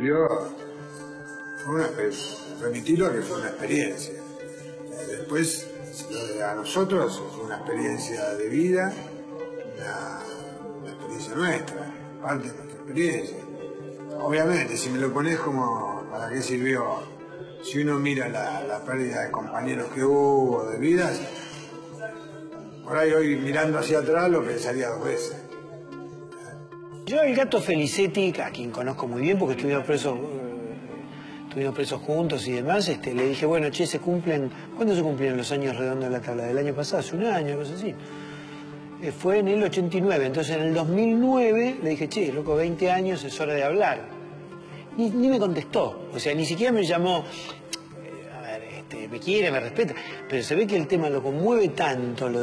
cumplió, remitirlo que fue una experiencia. Después, a nosotros fue una experiencia de vida, una experiencia nuestra, parte de nuestra experiencia. Obviamente, si me lo pones como, ¿para qué sirvió? Si uno mira la pérdida de compañeros que hubo, de vidas, por ahí hoy mirando hacia atrás lo pensaría dos veces. Yo al Gato Felicetti, a quien conozco muy bien porque estuvimos presos juntos y demás, le dije, bueno, che, ¿cuándo se cumplieron los años redondos de la tabla? ¿Del año pasado? ¿Hace un año? Cosas así. Fue en el 89, entonces en el 2009 le dije, che, loco, 20 años, es hora de hablar. Ni me contestó, o sea, ni siquiera me llamó, a ver, me quiere, me respeta, pero se ve que el tema lo conmueve tanto,